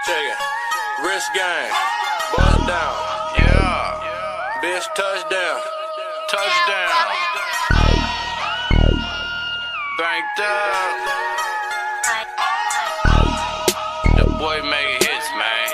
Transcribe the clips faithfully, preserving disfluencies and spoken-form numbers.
Check it. Wrist game. Bust down. Yeah. Bitch touchdown. Touchdown. Banked up. The boy making hits, man.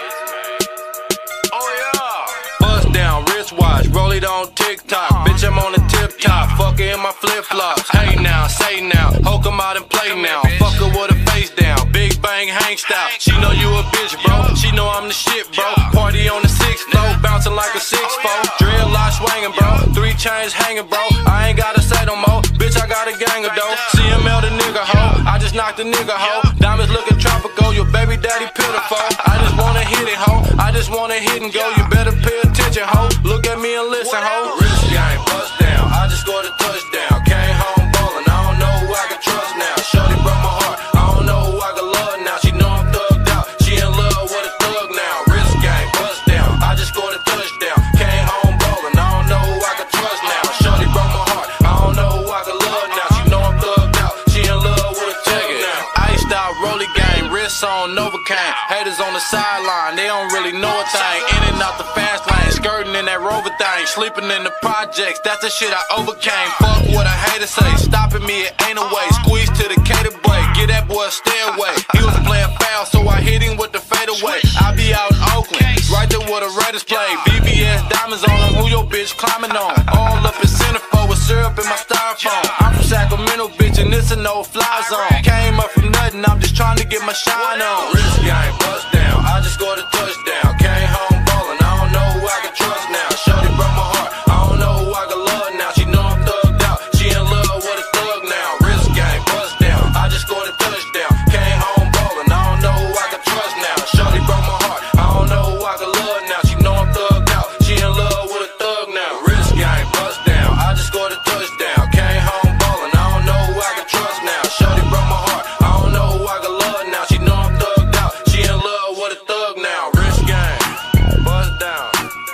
Oh yeah. Bust down, wristwatch, roll it on TikTok. Bitch, I'm on the tip top. Fuck her in my flip flops. Hey now, say now. Ho, come out and play now. Fuck her with her face down. Big bang, hang style. She know you a bitch, bro. She know I'm the shit, bro. Party on the sixth floor, bouncing like a six four. Drill lock swinging, bro. Three chains hanging, bro. I ain't gotta say no more. Bitch, I got a gang of dough. C M L the nigga hoe. I just knocked the nigga hoe. Diamonds looking tropical. Your baby daddy pitiful. I just wanna hit it, hoe. I just wanna hit and go. You better pay attention, hoe. Look at me and listen, hoe. Wrist game, bust down. I just scored a touchdown. Came home ballin'. I don't know who I can trust now. Shorty broke my heart. I don't know who I can love now. She know I'm thugged out. She in love with a thug now. Wrist game, bust down. I just scored a touchdown. Came home ballin'. I don't know who I can trust now. Shorty broke my heart. I don't know who I can love now. She know I'm thugged out. She in love with a thug now. Iced out, rolly game, wrist on Novocaine. Haters on the sideline, they don't really know a thing. In and out the fast lane, skirting in that Rover thing. Sleeping in the projects, that's the shit I overcame. Fuck what a hater say, stopping me it ain't a way. Squeeze to the cater break, get that boy a stairway. He was playing foul, so I hit him with the fadeaway. I be out in Oakland, right there where the Raiders play. B B S diamonds on them, who your bitch climbing on? All up in centerfold with syrup in my styrofoam. I'm from Sacramento, bitch, and this a no-fly zone. Came up from nothing, I'm just trying to get my shine on. Wrist game, bust down, I just scored a touchdown. Came home ballin', I don't know who I can trust now. Shorty broke my heart, I don't know who I can love now. She know I'm thugged out, she in love with a thug now. Wrist game, bust down, I just scored a touchdown. Came home ballin', I don't know who I can trust now. Shorty broke my heart, I don't know who I can love now. She know I'm thugged out, she in love with a thug now. Wrist game, bust down, I just scored a touchdown. Came home ballin', I don't know who I can trust now. Shorty broke my heart, I don't know who I can love now. She know I'm thugged out, she in love with a thug now. Wrist game, bust down.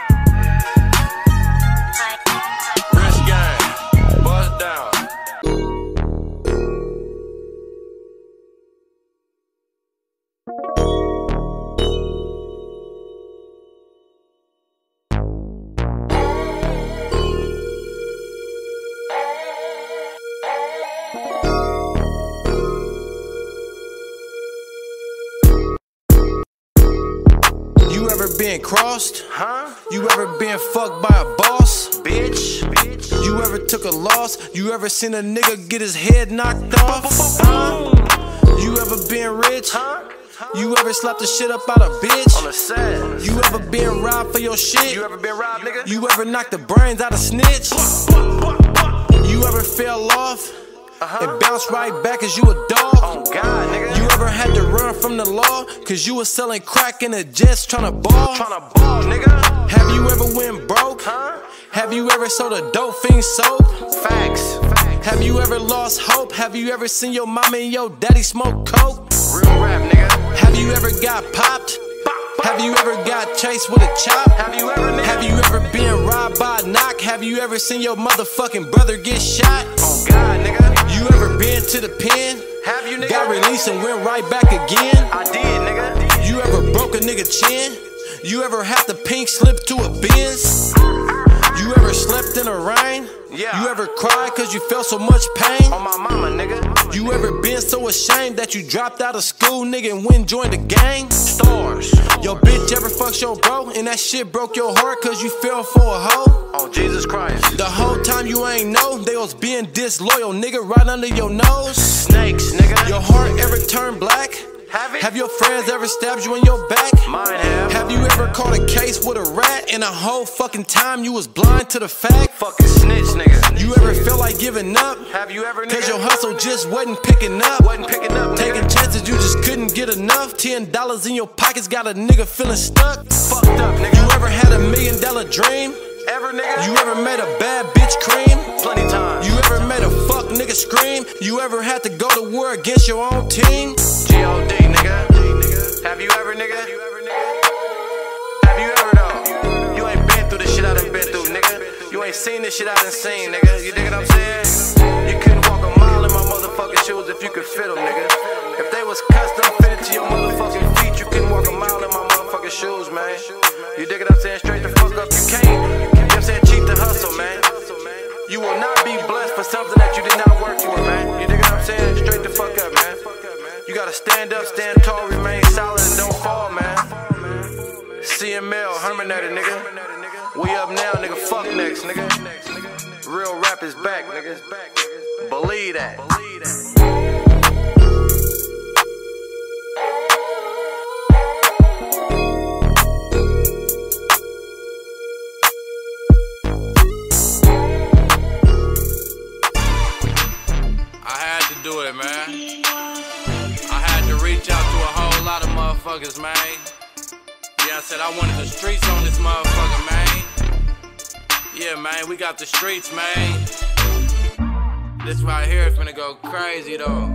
Wrist game, bust down. You ever been crossed? Huh? You ever been fucked by a boss? Bitch, bitch. You ever took a loss? You ever seen a nigga get his head knocked off? Huh? You ever been rich? Huh? You ever slapped the shit up out a bitch? On the set. You ever been robbed for your shit? You ever been robbed, nigga? You ever knocked the brains out of snitch? You ever fell off? Uh-huh. And bounce right back cause you a dog? Oh God, nigga. You ever had to run from the law cause you was selling crack in the jets tryna ball? Tryna ball, nigga. Have you ever went broke? Huh? Have you ever sold a dope fiend soap? Facts. Facts. Have you ever lost hope? Have you ever seen your mama and your daddy smoke coke? Real rap, nigga. Have you ever got popped? Have you ever got chased with a chop? Have you ever, nigga? Have you ever been robbed by a knock? Have you ever seen your motherfucking brother get shot? Oh God, nigga. You ever been to the pen? Have you, nigga? Got released and went right back again? I did, nigga. You ever broke a nigga chin? You ever had the pink slip to a Benz? You ever slept in the rain? Yeah. You ever cried cause you felt so much pain? On my mama, nigga. You ever been so ashamed that you dropped out of school, nigga, and went and joined the gang? Stars. Yo bitch ever fucked your bro and that shit broke your heart cause you fell for a hoe? Oh Jesus Christ. The whole time you ain't know they was being disloyal, nigga, right under your nose. Snakes, nigga. Your heart ever turned black? Have it? Have your friends ever stabbed you in your back? Mine have. Have you ever caught a case with a rat and a whole fucking time you was blind to the fact? Fucking snitch, nigga. You ever feel like giving up? Have you ever, nigga? Cause your hustle just wasn't picking up. Wasn't picking up, nigga. Taking chances you just couldn't get enough. Ten dollars in your pockets got a nigga feeling stuck. Fucked up, nigga. You ever had a million dollar dream? Ever, nigga? You ever made a bad bitch cream? Plenty times. You ever made a fuck nigga scream? You ever had to go to war against your own team? G O D, nigga. Have you ever, nigga? Have you ever, nigga? Have you ever, though? You ain't been through the shit I done been through, nigga. You ain't seen this shit I done seen, nigga. You dig what I'm saying? You couldn't walk a mile in my motherfucking shoes if you could fit them, nigga. If they was custom fitted to your motherfucking feet, you couldn't walk a mile in my saying? Straight the fuck up, you can't. You know what I'm saying? Cheat the hustle, man. You will not be blessed for something that you did not work for, man. You dig what I'm saying? Straight the fuck up, man. You gotta stand up, stand tall, remain solid, and don't fall, man. C M L, Herminator, nigga. We up now, nigga. Fuck next, nigga. Real rap is back, nigga. Believe that. Believe that. Do it, man. I had to reach out to a whole lot of motherfuckers, man. Yeah, I said I wanted the streets on this motherfucker, man. Yeah, man, we got the streets, man. This right here is finna go crazy, though.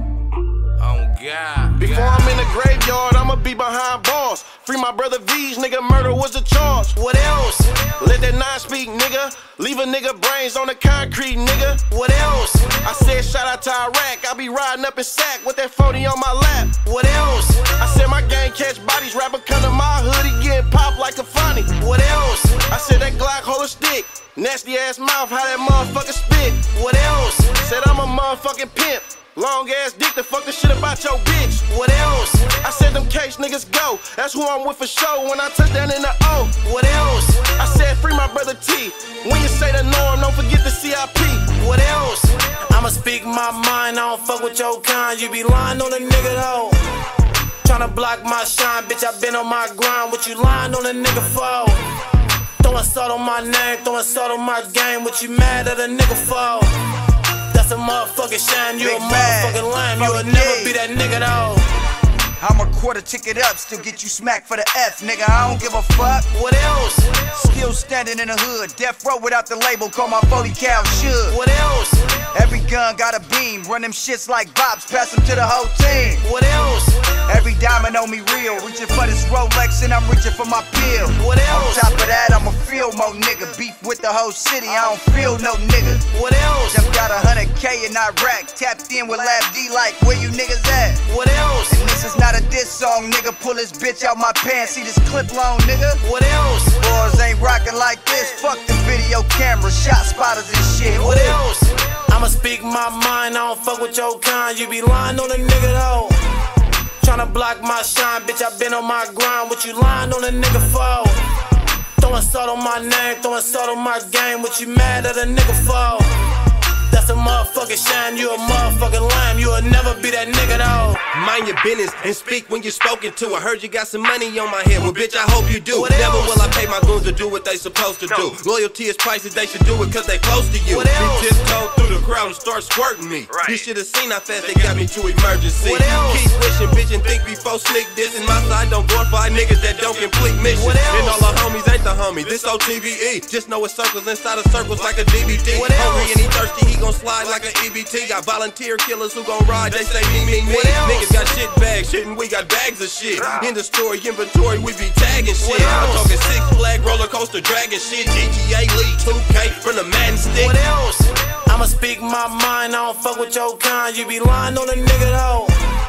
Oh, God. Before I'm in the graveyard, I'ma be behind bars. Free my brother V's, nigga, murder was the charge. What else? Let that nine speak, nigga. Leave a nigga brains on the concrete, nigga. What else? I said shout out to Iraq. I be riding up in sack with that forty on my lap. What else? I said my gang catch bodies. Rapper come to my hood, he getting popped like a funny. What else? I said that Glock hold a stick. Nasty ass mouth, how that motherfucker spit. What else? Said I'm a motherfucking pimp. Long ass dick to fuck the shit about your bitch. What else? I said them case niggas go. That's who I'm with for show when I touch down in the O. What else? I said free my brother T. When you say the norm, don't forget the C I P. What else? I'ma speak my mind, I don't fuck with your kind. You be lying on a nigga though. Tryna block my shine, bitch, I been on my grind. What you lying on a nigga for? Throwing salt on my name, throwing salt on my game. What you mad at a nigga for? That's a motherfucking shine, you Big a motherfucking lame. You'll never be that nigga though. I'm a quarter ticket up, still get you smacked for the F, nigga, I don't give a fuck. What else? Still standing in the hood, death row without the label, call my forty cal should. What else? Every gun got a beam, run them shits like bops, pass them to the whole team. What else? Every diamond on me real, reaching for this Rolex and I'm reaching for my pill. What else? On top of that, I'm a feel mo nigga, beef with the whole city, I don't feel no nigga. What else? Just got a hundred K in Iraq, tapped in with Lab D like, where you niggas at? What else? And this is not a diss song, nigga, pull this bitch out my pants, see this clip long, nigga? What else? Boys ain't rockin' like this, fuck the video camera, shot spotters and shit. What else? I'ma speak my mind, I don't fuck with your kind. You be lying on a nigga though. Tryna block my shine, bitch, I been on my grind. What you lying on a nigga for? Throwing salt on my name, throwing salt on my game. What you mad at a nigga for? That's a motherfucking shine, you a motherfucking lame. You'll never be that nigga though. Mind your business and speak when you're spoken to. I heard you got some money on my head, well bitch I hope you do. What Never else? will I pay my goons to do what they supposed to do. Loyalty is priceless, they should do it cause they close to you. What else? He tiptoed through the crowd and start squirting me. Right. You should have seen how fast they got me to emergency. What else? Keep wishing, bitch, and think before sneak this. And my side don't glorify niggas that don't complete missions. What else? And all the homies ain't the homie, this O T V E. Just know it circles inside of circles like a D V D. What else? Hungry and he thirsty, he gon' slide like an E B T. Got volunteer killers who gon' ride, they say me, me, me. What else? Niggas got shit bags, shit, and we got bags of shit. In the story, inventory, we be tagging shit. What I'm else? talking Six Flag, roller coaster, dragon shit. G T A, League two K, from the Madden stick. What else? I'ma speak my mind, I don't fuck with your kind. You be lying on a nigga though.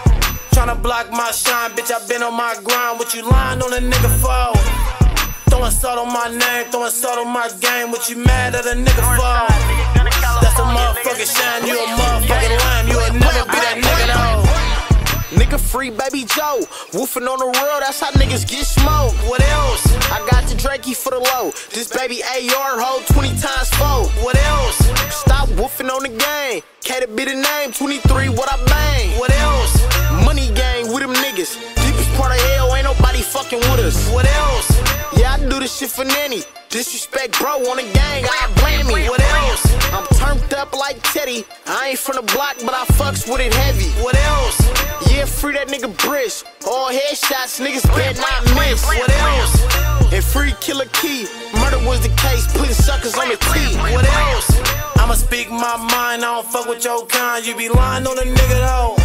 Tryna block my shine, bitch, I been on my grind. What you lying on a nigga for? Throwing salt on my name, throwing salt on my game. What you mad at a nigga for? That's a motherfucking shine, you a motherfucking lame. You'll never be that nigga though. Nigga free Baby Joe, woofing on the road, that's how niggas get smoked. What else? I got the Drakey for the low. This baby A R hold twenty times four. What else? Stop woofing on the game. K to be the name, twenty-three what I bang. What else? Money gang with them niggas. Deepest part of hell, ain't nobody fucking with us. What else? Yeah, I do this shit for Nanny. Disrespect bro on the gang, I blame me. What else? I'm turned up like Teddy. I ain't from the block, but I fucks with it heavy. What else? Yeah, free that nigga Brish. All headshots, niggas better not miss. What else? And free Killer Key. Murder was the case, putting suckers on the T. What else? I'ma speak my mind, I don't fuck with your kind. You be lying on a nigga though.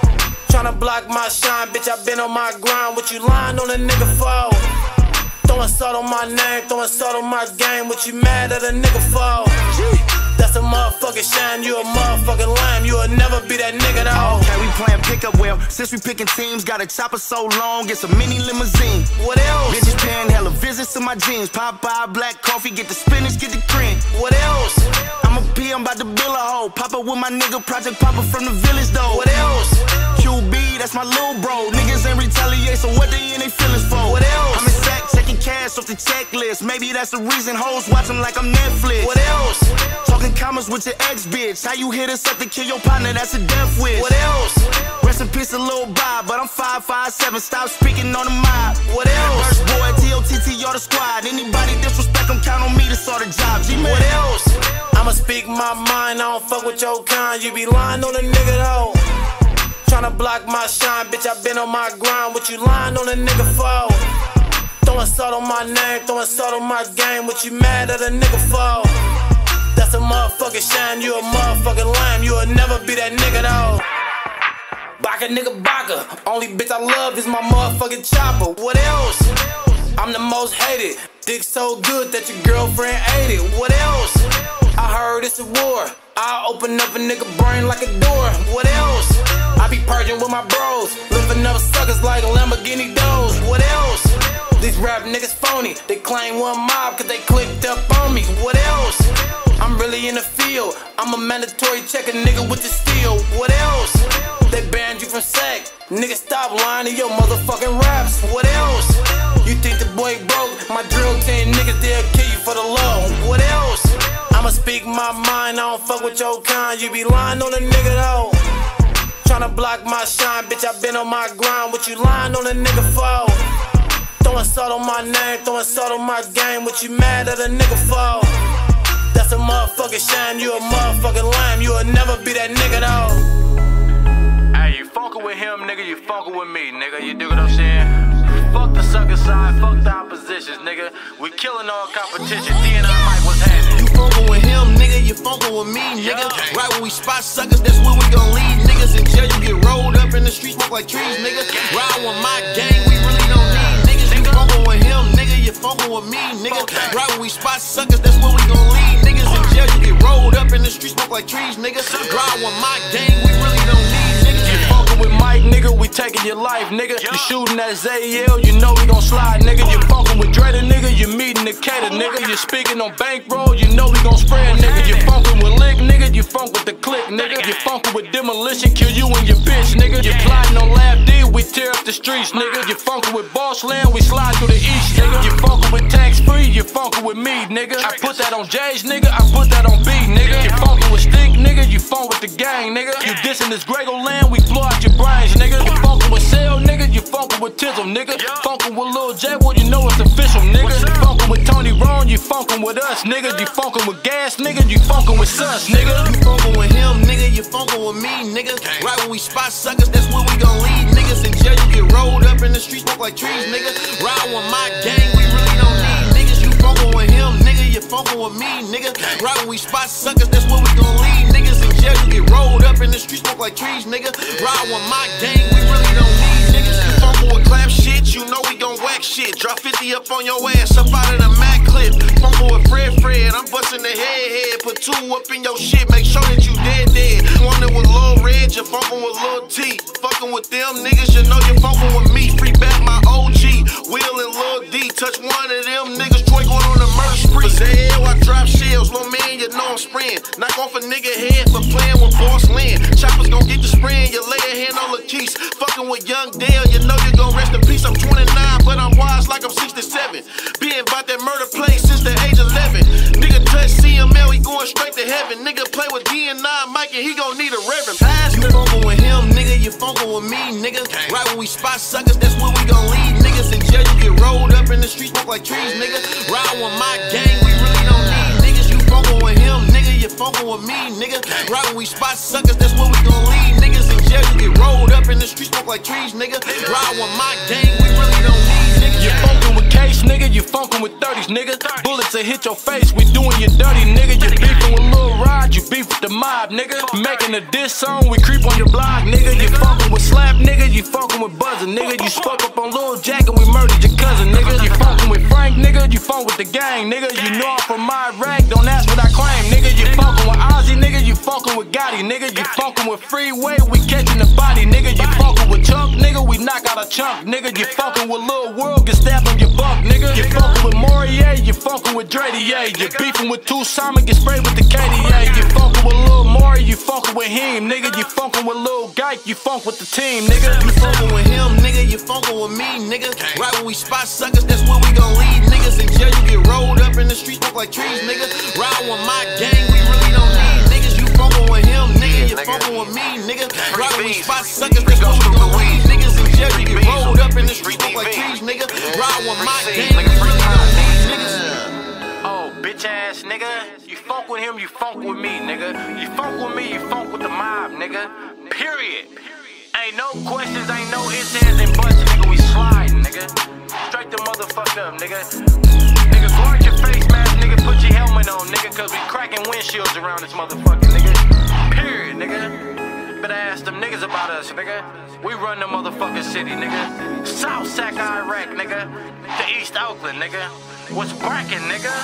Tryna block my shine, bitch, I been on my grind. What you lying on a nigga for? Throwing salt on my name, throwing salt on my game. What you mad at a nigga for? That's a motherfucking shine, you a motherfucking lame. You'll never be that nigga though. Okay, we playing pickup well. Since we picking teams, got a chopper so long, it's a mini limousine. What else? Bitches paying hella visits to my jeans. Popeye, black coffee, get the spinach, get the cream. What else? I'm a P, I'm about to build a hoe. Pop up with my nigga, Project Papa from the village though. What else? Q B, that's my little bro. Niggas ain't retaliate, so what they in they feelings for? What else? I'm in sack, checking cash off the checklist. Maybe that's the reason hoes watching like I'm Netflix. What else? Talking commas with your ex bitch. How you hit us up to kill your partner, that's a death wish. What else? Rest in peace, a little Bob, but I'm five five seven. Stop speaking on the mob. What else? First boy, T O T T, all the squad. Anybody disrespect them, count on me to start a job. G-Man. What else? I'ma speak my mind, I don't fuck with your kind. You be lying on a nigga though. Tryna block my shine, bitch, I been on my grind. What you lying on a nigga for? Throwing salt on my name, throwing salt on my game. What you mad at a nigga for? That's a motherfucking shame, you a motherfucking lame. You'll never be that nigga though. Baka nigga baka, only bitch I love is my motherfucking chopper. What else? I'm the most hated, dick so good that your girlfriend ate it. What else? I heard it's a war, I'll open up a nigga brain like a door. What else? I be purging with my bros, lifting up suckers like Lamborghini doors. What else? These rap niggas phony, they claim one mob cause they clicked up on me. What else? I'm really in the field, I'm a mandatory check a nigga with the steel. What else? They banned you from sack, nigga stop lying to your motherfucking raps. What else? You think the boy broke, my drill team niggas they'll kill you for the low. What else? I'ma speak my mind, I don't fuck with your kind. You be lying on a nigga though. Tryna block my shine, bitch, I been on my grind. What you lying on a nigga for? Throwing salt on my name, throwing salt on my game. What you mad at a nigga for? That's a motherfucking shame, you a motherfucking lame. You'll never be that nigga though. Hey, you funkin' with him, nigga, you funkin' with me, nigga. You dig what I'm saying? Fuck the sucker side, fuck the oppositions, nigga. We killing all competition. D and I Mike, what's happening? You funkin' with him, nigga, you funkin' with me, nigga. Yeah. Right when we spot suckers, that's where we gon' lead niggas. In jail, you get rolled up in the streets, smoke like trees, nigga. Ride with my gang, we really don't need niggas. You funkin' with him, nigga, you funkin' with me, nigga. Right when we spot suckers, that's where we gon' lead niggas. In jail, you get rolled up in the streets, smoke like trees, nigga. Ride with my gang, we really don't need niggas. You funkin' with Mike, nigga, we taking your life, nigga. You shooting at Zay L, you know we gon' slide, nigga. You funkin' with Dre, nigga, you meeting the cater, nigga. You speaking on bankroll, you know we gon' spread, nigga. You funkin' with Lick, nigga, you funk with the click, nigga. You funkin' with Demolition, kill you and your bitch, nigga. You plotting on Lab D, we tear up the streets, nigga. You funkin' with Boss Land, we slide through the east, nigga. You funkin' with Tax Free, you funkin' with me, nigga. I put that on J's, nigga, I put that on B, nigga. You funkin' with Stick, nigga, you funk with the gang, nigga. You dissing this Grego Land, we blow out your brains, nigga. You funkin' with Cell, nigga, you funkin' with Tizzle, nigga. Funkin' with Lil J, well, you know it's official, nigga. You funkin' with Tony Ron, you funkin' with us, nigga. You funkin' with Gas, nigga, you funkin' with Sus, nigga. You funkin' with him, nigga, you funkin' with me, nigga. Right when we spot suckers, that's where we gon' lead niggas. In jail, you get rolled up in the streets, smoke like trees, nigga. Ride with my gang, we really don't need niggas. You funkin' with him, nigga, you funkin' with me, nigga. Right when we spot suckers, that's where we gon' lead niggas. In jail, you get rolled up in the streets, smoke like trees, nigga. Ride with my gang, we really don't need niggas. You funkin' with clap shit, you know we gon' whack shit. Drop fifty up on your ass, up out of the Mac clip. Funkin' with Fred Fred, I'm bustin' the head head. Put two up in your shit, make sure that you dead dead. One that with Lil Red, you funkin' with Lil T. Fuckin' with them niggas, you know you funkin' with me. Free back my O G, Will and Lil D. Touch one of them niggas, Troy going on a murder spree. For Zay, I drop shells, little man, you know I'm spraying. Knock off a nigga head for playin' with Boss Land. Choppers gon' get the sprayin', you lay a hand on the keys. Fuckin' with Young Dale, you know you gon' rest in peace. I'm twenty-nine, but I'm wise like I'm sixty-seven. Being about that murder play since the age eleven. Nigga touch C M L, he going straight to heaven. Nigga play with D and I Mike and he gon' need a reverend pastor. You funkin' with him, nigga, you funkin' with me, nigga. Right when we spot suckers, that's where we gon' lead niggas. In jail, you get rolled up in the streets, smoke like trees, nigga. Ride with my gang, we really don't need niggas. You funkin' with him, nigga, you funkin' with me, nigga. Right when we spot suckers, that's where we gon' lead niggas. In jail, you get rolled up in the streets, smoke like trees, nigga. Ride with my gang, we really don't need niggas. You funkin' with Case, nigga, you funkin' with thirties, nigga. Bullets will hit your face, we doing you dirty, nigga. You beefin' with Lil Rod, you beef with the mob, nigga. Making a diss song, we creep on your block, nigga. You funkin' with Slap, nigga, you funkin' with Buzzer, nigga. You spoke up on Lil Jack and we murdered your cousin, nigga. You funkin' with Frank, nigga, you funk with the gang, nigga. You know I'm from my rank, don't ask what I claim, nigga. You funkin' with Ozzy, nigga, you funkin' with Gotti, nigga. You funkin' with Freeway, we catchin' the body, nigga. You a chunk, nigga. You fucking with Lil World, get stabbed on your buck, nigga. You fucking with Morier, you fucking with Dre D A. You beefing with two Simon, get sprayed with the K D A. You fucking with Lil Maury, you fucking with him, nigga. You fucking with Lil Gike, you funk with the team, nigga. You fucking with him, nigga. You fucking with me, nigga. Right when we spot suckers, that's where we gon' lead niggas. In jail, you get rolled up in the streets, smoke like trees, nigga. Ride with my gang, we really don't need niggas. You fucking with him, nigga. You fucking with me, nigga. Right when we spot suckers, that's where we gon' lead niggas. In jail, you get rolled up in the streets, smoke like trees, nigga. Ride with my gang, we really don't need niggas. Oh, bitch ass nigga. You funk with him, you funk with me, nigga. You funk with me, you funk with the mob, nigga. Period. Ain't no questions, ain't no ifs, ands, and buts, nigga. We slide, nigga. Straight the motherfucker up, nigga. Nigga, guard your face mask, nigga. Put your helmet on, nigga. Cause we cracking windshields around this motherfucker, nigga. Period, nigga. Better ask them niggas about us, nigga. We run the motherfucking city, nigga. South Sac, Iraq, nigga. To East Oakland, nigga. What's brackin', nigga?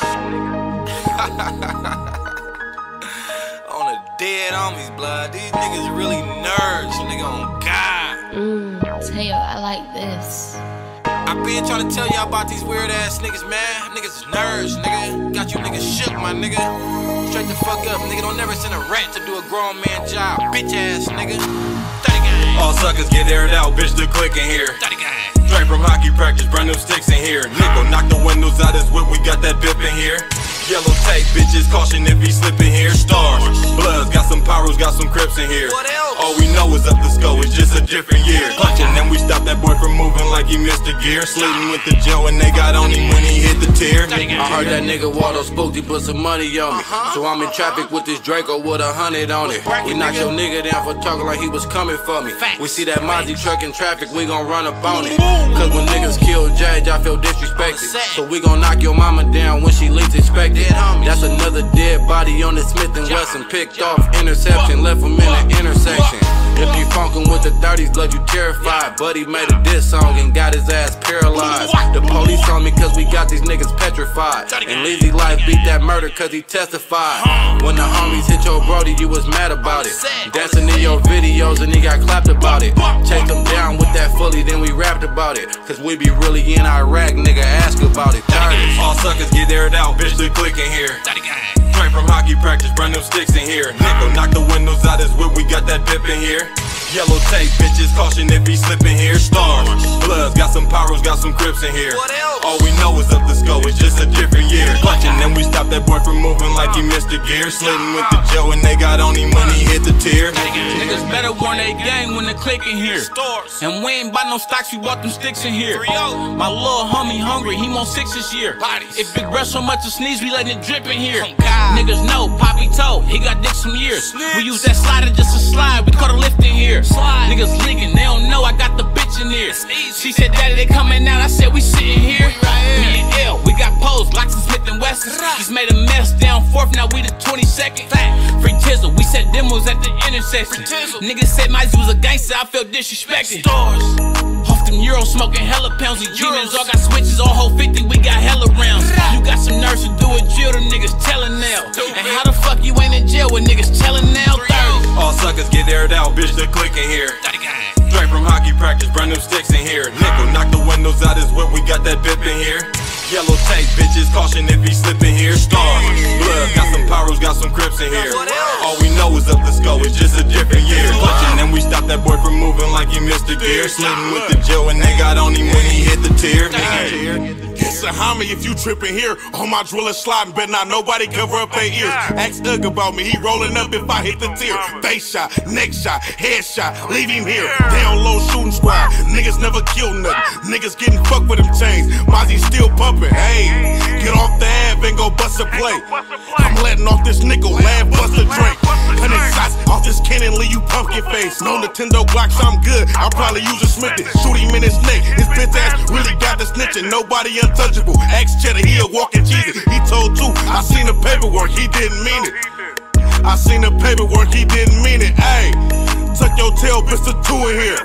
On the dead homies, blood. These niggas really nerds, nigga, on God. Mmm, Tayo, I like this. I been trying to tell y'all about these weird ass niggas, man. Niggas is nerds, nigga. Got you niggas shook, my nigga. Straight the fuck up, nigga. Don't never send a rat to do a grown man job, bitch ass nigga. thirty gang. All suckers get aired out, bitch, the click in here. thirty gang. Straight from hockey practice, brand new sticks in here. Nickel, knock the windows out his whip, we got that bip in here. Yellow tape, bitches, caution if he slipping here. Stars, Bloods, got some Pyros, got some Crips in here. What else? All we know is up the skull, it's just a different year. Clutching, then we stop that boy from moving like he missed a gear. Sliding with the Joe and they got on him when he hit the tier. I heard that nigga Waldo spooked, he put some money on me. So I'm in traffic with this Draco with a hundred on it. We knocked your nigga down for talking like he was coming for me. We see that Mozzie truck in traffic, we gon' run up on it. Cause when niggas kill Jage, I feel disrespected. So we gon' knock your mama down when she least expected. That's another dead body on the Smith and Wesson. Picked off interception, left him in the intersection. If you funkin' with the thirties, blood, you terrified. Buddy made a diss song and got his ass paralyzed. The police on me cause we got these niggas petrified. And Lizzy Life beat that murder cause he testified. When the homies hit your brody, you was mad about it. Dancing in your videos and he got clapped about it. Chased him down with that fully, then we rapped about it. Cause we be really in Iraq, nigga, ask about it. All suckers get aired out, bitch, the click in here. Straight from hockey practice, brand new sticks in here. Nickel, knock the windows out his whip, we got that bip in here. Yellow tape, bitches, caution if he slipping here. Stars, Bloods, got some Pyros, got some Crips in here. What else? All we know is up the skull, it's just a different year. Clutching, then we stop that boy from moving like he missed a gear. Sliding with the Joe and they got on him when he hit the tier. Niggas better warn they gang when they click in here. And we ain't buy no stocks, we bought them sticks in here. My little homie hungry, he want six this year. If Big Breath so much to sneeze, we letting it drip in here. Niggas know, Poppy told, he got dick some years. We use that slider just to slide, we caught a lift in here. Niggas leaking, they don't know I got the bitch in here. She said, Daddy, they coming out, I said, we sitting here. Me and L, we got pose, locks and Smith and Wesson. Just made a mess down fourth, now we the twenty-second. Free Tizzle, we said demos at the intersection. Niggas said Mizzy was a gangster, I felt disrespected. Stars, off them Euros, smoking hella pounds. We G-Mans all got switches, all whole fifty, we got hella rounds. You got some nerves to do a drill, them niggas telling now. And how the fuck you ain't in jail with niggas telling now? All suckers get aired out, bitch, the click in here. Straight from hockey practice, brand new sticks in here. Nickel, knock the windows out his whip, we got that bip in here. Yellow tape, bitches, caution if he slipping here. Stars, Bloods, got some Pyros, got some Crips in here. All we know is up the skull, it's just a different year. Clutching, then we stop that boy from moving like he missed a gear. Sliding with the Joe and they got on him when he hit the tier. It's a homie if you trippin' here. On my driller sliding, bet not nobody cover up their ears. Ask Ugg about me, he rollin' up if I hit the tier. Face shot, neck shot, head shot, leave him here. Down low shooting squad, niggas never kill nothing. Niggas getting fucked with them chains, Mozzie still pumping. Hey, get off the ab and go bust a play. I'm letting off this nickel, lad bust a drink. Hundred shots off this cannon, leave you pumpkin face. No Nintendo Glocks, I'm good, I'll probably use a Smith. Shoot him in his neck, his bitch ass really got the snitching. Nobody untouchable, ask Cheddar, he a walking Jesus. He told two, I seen the paperwork, he didn't mean it. I seen the paperwork, he didn't mean it. Ayy, tuck your tail, Mister Two in here.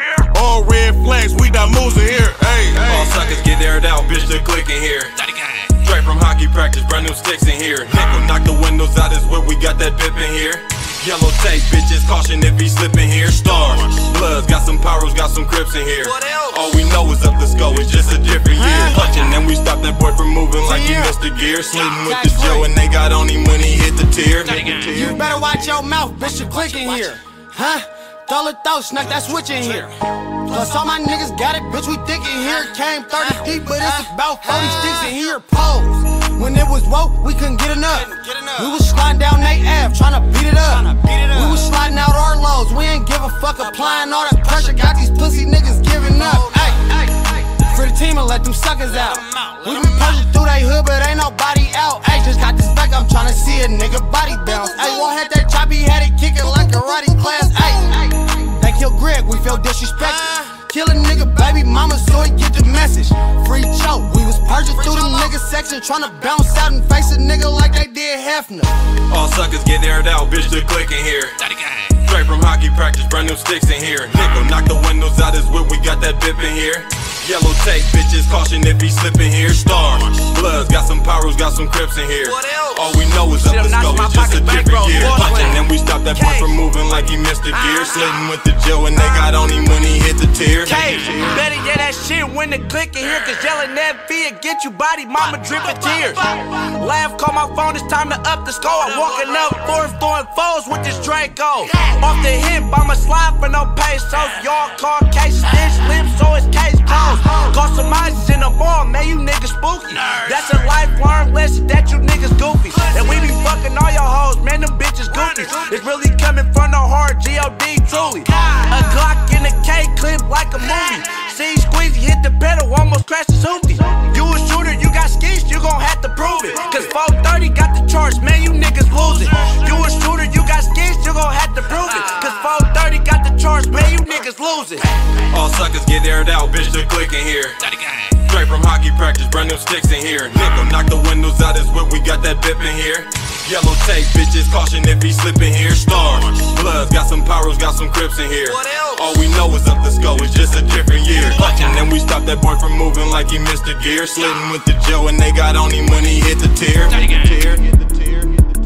All red flags, we got moves in here. Ayy, all suckers get aired out, bitch, the click in here. Straight from hockey practice, brand new sticks in here. Nickel, knock the windows out his whip, we got that bip in here. Yellow tape, bitches, caution if he slipping here. Stars, Bloods, got some power. pyros, got some crips in here. All we know is up the skull, it's just a different year. Clutching and we stopped that boy from moving like he missed a gear. Sleeping with the Joe and they got on him when he hit the tier. You better watch your mouth, bitch, you clicking here. Huh? Throw it though, snuck that switch in here. Plus all my niggas got it, bitch, we thick in here. Came thirty deep, but it's about forty sticks in here. Pose. When it was woke, we couldn't get enough. We was sliding down they Ave, tryna beat it up. We was sliding out our lows, we ain't give a fuck. Applying all that pressure, got these pussy niggas giving up. Ay, for the team and let them suckers out. We been pushing through they hood, but ain't nobody out. Ay, just got this back, I'm tryna see a nigga body bounce. Ay, won't had that choppy, had it kicking like karate class. Ay, they kill Greg, we feel disrespected. Kill a nigga, baby mama, so he get the message. Free choke, we was purging through the nigga section, tryna bounce out and face a nigga like they did Hefner. All suckers get aired out, bitch, the click in here. Straight from hockey practice, brand new sticks in here. Nickel, knock the windows out his whip, we got that bip in here. Yellow tape, bitches, caution if he slippin' here. Stars, Bloods, got some pyros, got some crips in here. All we know is up the skull, it's just a different year. Clutching and we stopped that boy from moving like he missed a gear. Slitting with the Joe and they got on him when he hit the tier. K, better get that shit when the click in here, cause yelling that fear get you body, mama drippin' tears. Laugh, call my phone, it's time to up the score. I'm walking up fourth, throwing foes with this Draco. Off the hip, I'ma slide for no pesos. Y'all call cases, this limp, so it's case closed. Caught some ices in the bar, man, you niggas spooky. That's a lifelong lesson that you niggas goofy. And we be fucking all your hoes, man, them bitches goofies. It's really coming from the heart, G O D truly. A Glock in a K clip like a movie. See squeezy, hit the pedal, almost crashed the hoopty. You a shooter, you got skis, you gon' have to prove it. Cause four thirty got the charge, man, you niggas losing. You a shooter, you got skis, you gon' have to prove it. Cause four thirty got the charge, man, you niggas losing. All suckers get aired out, bitch, the click in here. Straight from hockey practice, brand new sticks in here. Nickel, knock the windows out his whip, we got that bip in here. Yellow tape, bitches, caution if he slippin' here. Stars, Bloods, got some pyros, got some crips in here. All we know is up the skull, it's just a different year. Clutching and we stopped that boy from moving like he missed a gear. Slitting with the Joe and they got on him when he hit the tier. Tier, hit the tier.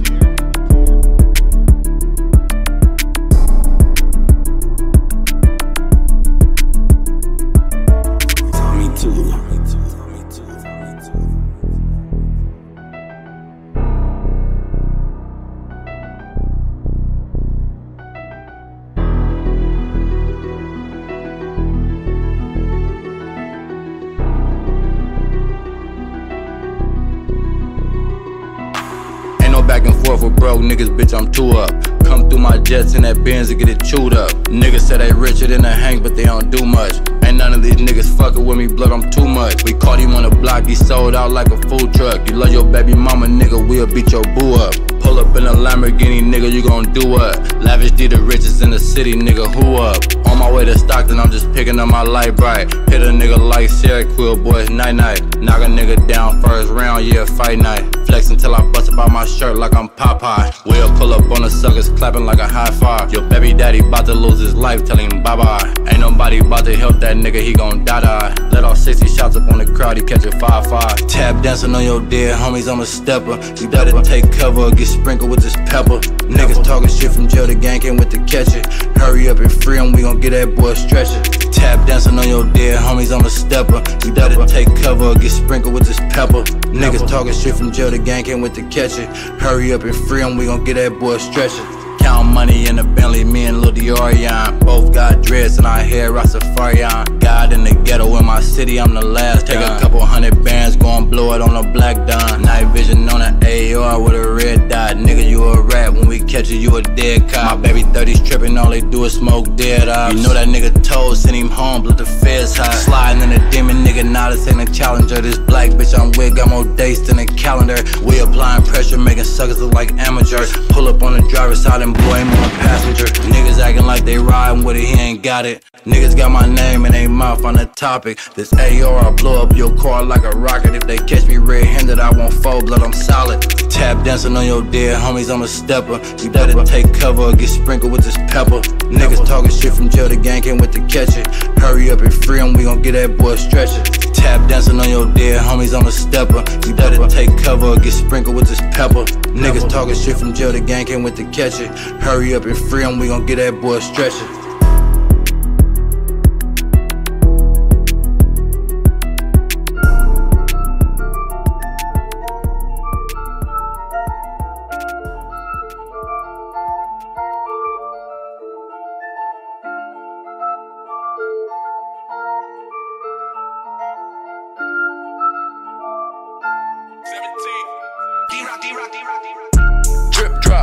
Back and forth with broke niggas, bitch, I'm two up. Come through my jets in that Benz and get it chewed up. Niggas say they richer than a Hank, but they don't do much. Ain't none of these niggas fucking with me, blood, I'm too much. We caught him on the block, he sold out like a food truck. You love your baby mama, nigga, we'll beat your boo up. Pull up in a Lamborghini, nigga, you gon' do what? Lavish D the richest in the city, nigga, who up? On my way to Stockton, I'm just picking up my light bright. Hit a nigga like Sierra Quill, boys, night-night. Knock a nigga down first round, yeah, fight night. Flex until I bust up out my shirt like I'm Popeye. We'll pull up on the suckers, clapping like a high five. Your baby daddy bout to lose his life, tell him bye-bye. Ain't nobody bout to help that nigga, he gon' die-die. Let off sixty shots up on the crowd, he catch a five five. Tap dancing on your dead homies, I'm a stepper. You better take cover or get sprinkled with this pepper. Niggas talking shit from jail, the gang came with the catch it. Hurry up and free him, we gon' get that boy stretcher. Tap dancing on your dead homies, I'm a stepper. You better take cover or get sprinkled with this pepper. Niggas talking shit from jail, the gang came with the catch it. Hurry up and free him, we gon' get that boy stretcher. Count money in the Bentley, me and Lil Diorion. Both got dreads and our hair Rastafarian. God in the ghetto in my city, I'm the last. Take a couple hundred bands, go and blow it on a black dime. Night vision on an A R with a red dot. Nigga, you a rat, when we catch you, you a dead cop. My baby thirties trippin', all they do is smoke dead ops. You know that nigga told, send him home, blow the feds hot. Sliding in a demon, nigga, now this ain't a challenger. This black bitch I'm with got more dates than a calendar. We applying pressure, making suckers look like amateurs. Pull up on the driver's side and boy, I'm on a passenger. Niggas acting like they riding with it, he ain't got it. Niggas got my name in their mouth on the topic. This A R, I'll blow up your car like a rocket. If they catch me red-handed, I won't fold, blood, I'm solid. Tap dancing on your dead homies, I'm a stepper. You better take cover or get sprinkled with this pepper. Niggas talking shit from jail, the gang came with the catch it. Hurry up and free him, we gon' get that boy stretcher. Tap dancing on your dead homies, I'm a stepper. You better take cover or get sprinkled with this pepper. Niggas talking shit from jail, the gang came with the catch it. Hurry up and free him, we gon' get that boy stretcher.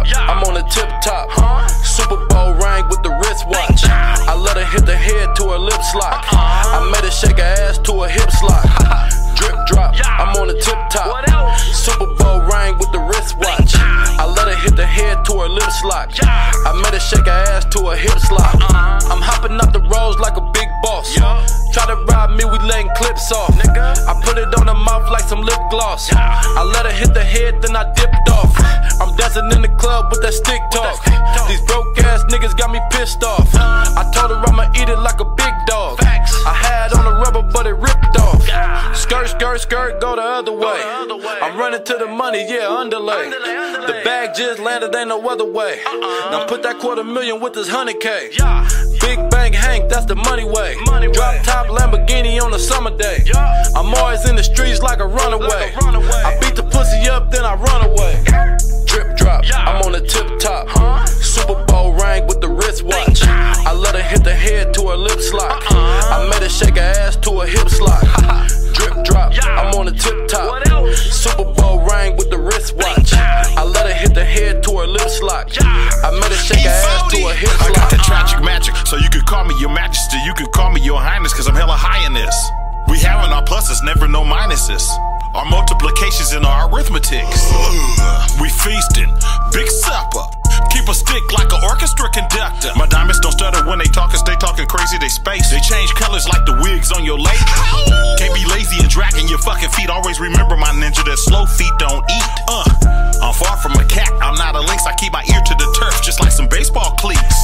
drop, I'm on the tip top. Super Bowl ring with the wristwatch. I let her hit the head to her lips lock. I made her shake her ass to her hips lock. Drip drop, I'm on the tip top. Super Bowl ring with the wristwatch. I let her hit the head to her lips lock. I made her shake her ass to her hips lock. I'm hopping up the roads like a big boss. Try to rob me, we letting clips off. I put it on her mouth like some lip gloss. I let her hit the head, then I dipped off. I'm dancing in the club with that stick talk. These broke ass niggas got me pissed off. I told her I'ma eat it like a big dog. I had on the rubber, but it ripped off. Skirt, skirt, skirt, go the other way. I'm running to the money, yeah, underlay. The bag just landed, ain't no other way. Now put that quarter million with this hundred K. Big Bang Hank, that's the money way. Drop top Lamborghini on a summer day. I'm always in the streets like a runaway. I beat the pussy up, then I run away. Drip drop, I'm on the tip top. Super Bowl ring with the wristwatch. I let her hit the head to her lips lock. I made her shake her ass to her hips lock. Drip drop, I'm on the tip top. Super Bowl ring with the wristwatch. I let her hit the head to her lips lock. I made her shake her ass to her hips lock. I got the tragic magic, so you could call me your majesty, you could call me your highness, cause I'm hella high in this. We having our pluses, never no minuses. Our multiplications and our arithmetics. We feasting, big supper. Keep a stick like an orchestra conductor. My diamonds don't stutter when they talkin', stay talking crazy, they space. They change colors like the wigs on your lake. Can't be lazy and dragging your fucking feet. Always remember my ninja that slow feet don't eat. Uh, I'm far from a cat, I'm not a lynx. I keep my ear to the turf just like some baseball cleats.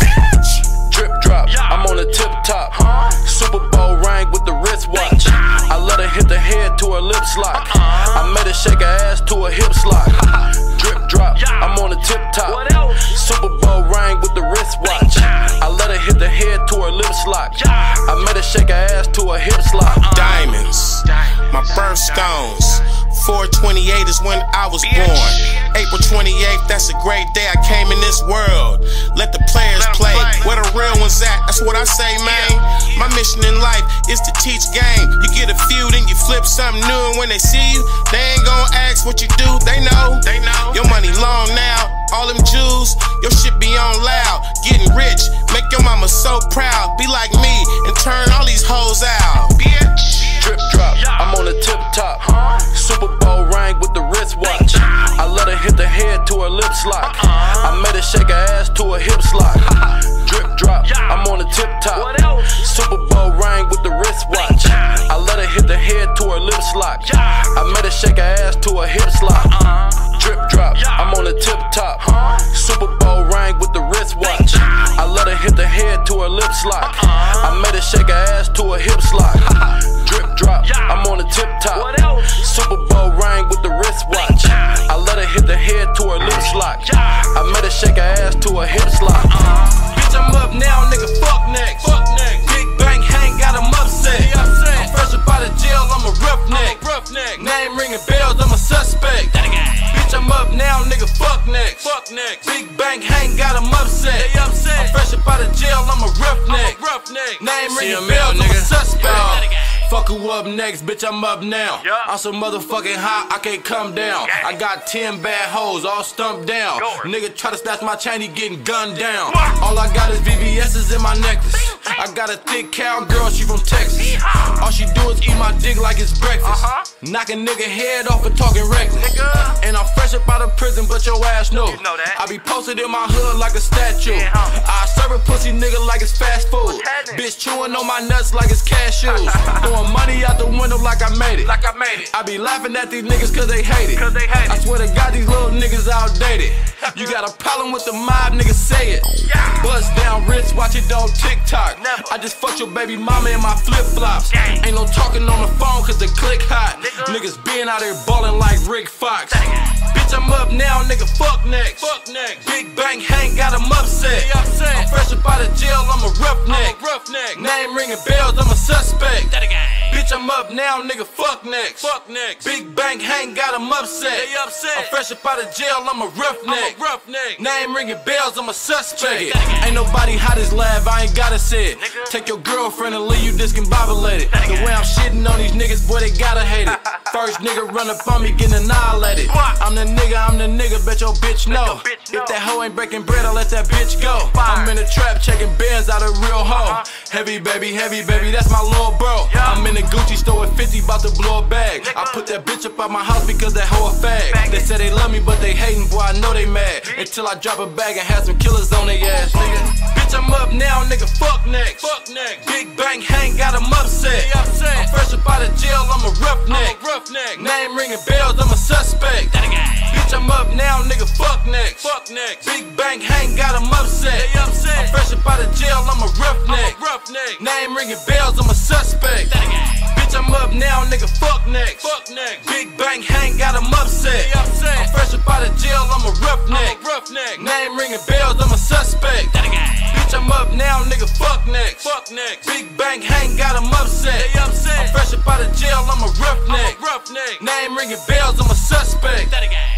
Drip drop, I'm on the tip top. Super Bowl ring with the wristwatch. I let her hit the head to her lips lock. I made her shake her ass to her hips lock. Drip drop, I'm on the tip top. Super Bowl ring with the wristwatch. I let her hit the head to her lips lock. I made her shake her ass to her hips lock. Diamonds, my birthstones. four twenty-eight is when I was born. April twenty-eighth, that's a great day. I came in this world. Let the players play. Where the real ones at? That's what I say, man. My mission in life is to teach game. You get a few, then you flip something new, and when they see you, they ain't gon' ask what you do. They know. They know. Your money long now. All them Jews, your shit be on loud. Getting rich, make your mama so proud. Be like me and turn all these hoes out. Bitch. Drip drop, I'm on the tip top. Super Bowl ring with the wristwatch. I let her hit the head to her lips lock. I made her shake her ass to her hips lock. Drip drop, I'm on the tip top. Super Bowl ring with the wristwatch. I let her hit the head to her lips lock. I made her shake her ass to her hips lock. Drip drop, I'm on the tip top. Super Bowl ring with the wristwatch. I let her hit the head to her lips lock. I made her shake her ass to her hips lock. Drip drop, I'm on the tip top. Super Bowl ring with the wristwatch. I let her hit the head to her lips lock. I made her shake her ass to her hips lock. Bitch, I'm up now, nigga, fuck next. Fuck next. Big Bang Hank got him upset. I'm fresh up out of jail, I'm a roughneck. Name ringing bells, I'm a suspect. Bitch, I'm up now, nigga, fuck next. Fuck next. Big Bang Hank got him upset. I'm fresh up out of jail, I'm a roughneck. Name ringing bells, I'm a suspect. Fuck who up next, bitch, I'm up now. I'm so motherfucking hot, I can't come down. I got ten bad hoes, all stumped down. Nigga try to snatch my chain, he getting gunned down. All I got is V V S's in my necklace. I got a thick cow girl, she from Texas. All she do is eat my dick like it's breakfast. Knock a nigga head off for talking reckless. And I'm fresh up out of prison, but your ass know. I be posted in my hood like a statue. I serve a pussy nigga like it's fast food. Bitch chewing on my nuts like it's cashews. Throwing money out the window like I made it. Like I made it. I be laughing at these niggas cause they hate it. Cause they hate it. I swear to God, these little niggas outdated. You got a problem with the mob, nigga, say it. Bust down wrist, watch it on TikTok. I just fucked your baby mama in my flip flops. Ain't no talking on the phone cause the click hot. Niggas being out here ballin' like Rick Fox. Bitch, I'm up now, nigga, fuck next. Fuck next. Big Bang Hank got him upset. I'm fresh up out of jail, I'm a roughneck. Name ringing bells, I'm a suspect. Bitch, I'm up now, nigga, fuck next. Fuck next. Big bank hang, got him upset. They upset. I'm fresh up out of jail, I'm a roughneck. I'm a roughneck. Name ringing bells, I'm a suspect. Ain't nobody hot as lab, I ain't gotta say it. Take your girlfriend and leave you discombobulated. The way I'm shitting on these niggas, boy, they gotta hate it. First nigga run up on me, getting annihilated. I'm the nigga, I'm the nigga, bet your bitch know. If that hoe ain't breaking bread, I'll let that bitch go. I'm in the trap, checking bands out of real hoe. Heavy baby, heavy baby, that's my little bro. I'm in the Gucci store with fifty, bout to blow a bag. I put that bitch up out my house because that hoe a fag. They say they love me, but they hating, boy, I know they mad. Until I drop a bag and have some killers on their ass, nigga. Bitch, I'm up now, nigga, fuck next. Fuck next. Big bank hang, got him upset. I'm fresh up out of jail, I'm a roughneck. Name ringing bells, I'm a suspect. Bitch, I'm up now, nigga, fuck next. Fuck next. Big bank hang, got him upset. I'm fresh up out of jail, I'm a roughneck. Name ringing bells, I'm a suspect. Bitch, I'm up now, nigga, fuck next. Fuck next. Big bank hang, got him upset. I'm fresh up out of jail, I'm a roughneck. Name ringing bells, I'm a suspect. Bitch, I'm up now, nigga, fuck next. Fuck next. Big bank hang, got him upset. I'm fresh up out of jail, I'm a roughneck. Name ringing bells, I'm a suspect.